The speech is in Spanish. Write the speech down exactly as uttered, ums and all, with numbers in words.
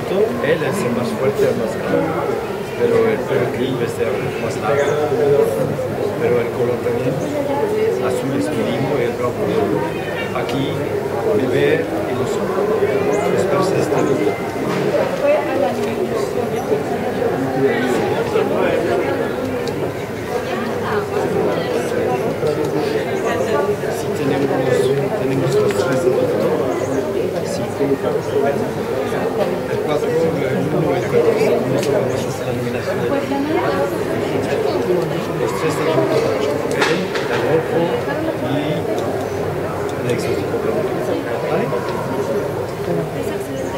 esto, él es el más fuerte, el más grande, pero el peregrino es de más largo, pero el color también, azul esquilino y el rojo. Aquí, bebé y los, los peces también. Sí, tenemos, tenemos los tres adultos. Sí. El cuatro, el uno y el cuatro no son nuestras denominaciones. Los tres adultos, el, el rojo y el exótico. ¿Vale?